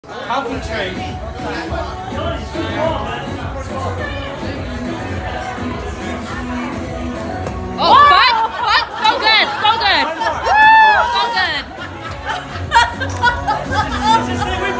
Healthy tree. Oh, what? So good, so good. So good.